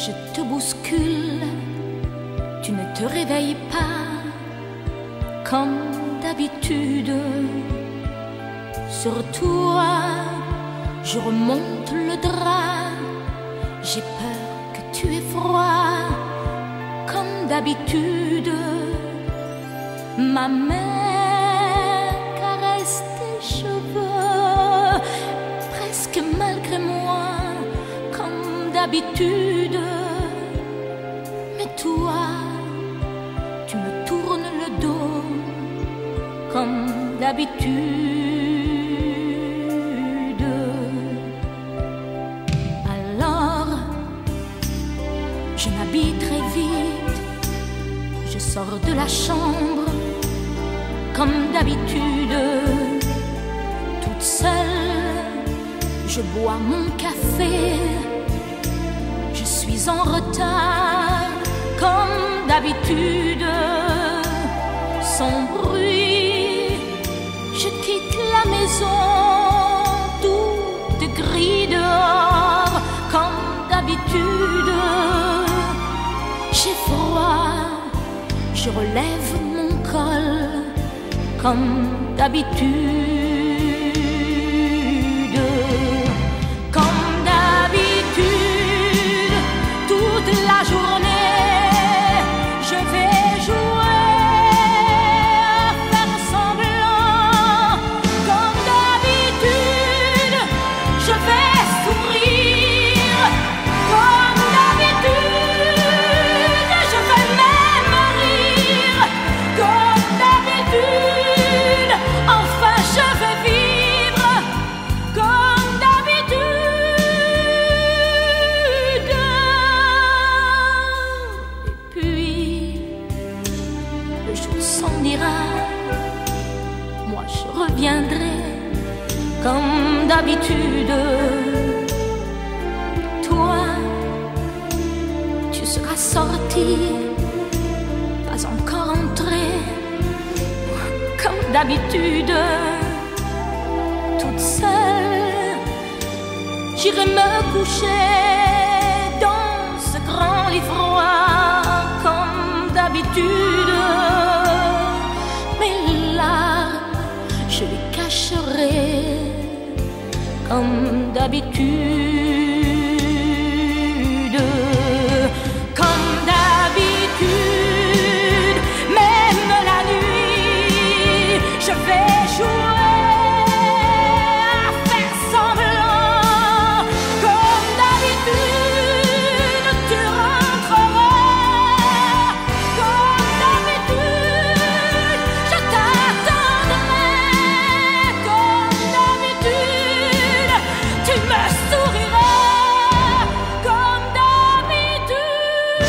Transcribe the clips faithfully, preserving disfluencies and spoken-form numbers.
je te bouscule, tu ne te réveilles pas comme d'habitude. Sur toi, je remonte le drap, j'ai peur que tu aies froid comme d'habitude. Ma main caresse tes cheveux, presque malgré moi, comme d'habitude. Mais toi, tu me tournes le dos, comme d'habitude. Alors, je m'habille très vite, je sors de la chambre, comme d'habitude. Toute seule, je bois mon café, je suis en retard, comme d'habitude. Sans bruit, je quitte la maison, tout est gris dehors, comme d'habitude. J'ai froid, je relève mon col, comme d'habitude. Comme d'habitude, toute la journée, je vais jouer à faire semblant. Comme d'habitude, je vais sourire. Comme d'habitude, je vais même rire. Comme d'habitude, enfin je vais vivre. Comme d'habitude. Et puis, le jour s'en ira, moi je reviendrai comme d'habitude. Toi, tu seras sorti, pas encore entré, comme d'habitude. Toute seule, j'irai me coucher dans ce grand lit froid, comme d'habitude. Mes larmes, je les cacherai, comme d'habitude. Comme d'habitude, même la nuit, je vais jouer à faire semblant. Comme d'habitude, tu rentreras. Comme d'habitude, je t'attendrai. Comme d'habitude, tu me souriras. Comme d'habitude.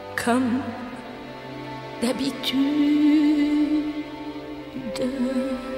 Comme d'habitude.